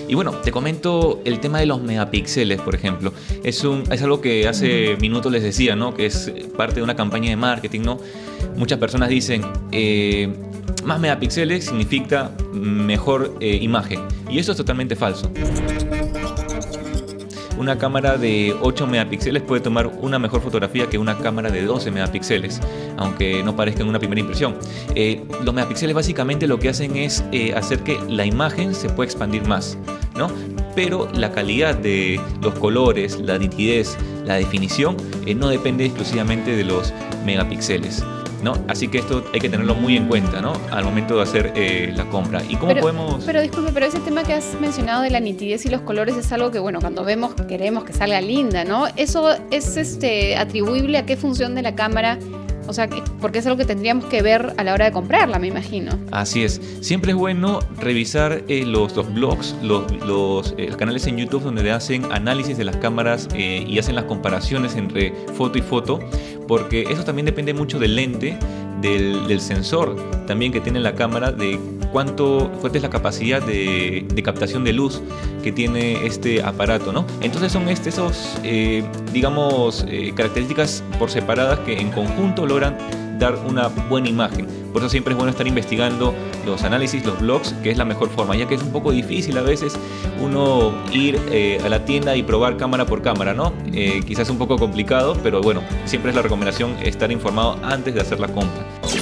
Y bueno, te comento el tema de los megapíxeles, por ejemplo. Es algo que hace minutos les decía, ¿no? Que es parte de una campaña de marketing, ¿no? Muchas personas dicen, más megapíxeles significa mejor imagen. Y eso es totalmente falso. Una cámara de 8 megapíxeles puede tomar una mejor fotografía que una cámara de 12 megapíxeles, aunque no parezca en una primera impresión. Los megapíxeles básicamente lo que hacen es hacer que la imagen se pueda expandir más, ¿no? Pero la calidad de los colores, la nitidez, la definición no depende exclusivamente de los megapíxeles, ¿no? Así que esto hay que tenerlo muy en cuenta, ¿no? Al momento de hacer la compra. ¿Y cómo podemos...? Pero disculpe, pero ese tema que has mencionado de la nitidez y los colores es algo que, bueno, cuando vemos queremos que salga linda, ¿no? ¿Eso es atribuible a qué función de la cámara? O sea, porque es algo que tendríamos que ver a la hora de comprarla, me imagino. Así es. Siempre es bueno revisar los blogs, los canales en YouTube donde hacen análisis de las cámaras y hacen las comparaciones entre foto y foto, porque eso también depende mucho del lente, del sensor también que tiene la cámara, de cuánta es la capacidad de captación de luz que tiene este aparato, ¿no? Entonces son características por separadas que en conjunto logran dar una buena imagen. Por eso siempre es bueno estar investigando los análisis, los blogs, que es la mejor forma, ya que es un poco difícil a veces uno ir a la tienda y probar cámara por cámara, ¿no? Quizás es un poco complicado, pero bueno, siempre es la recomendación estar informado antes de hacer la compra.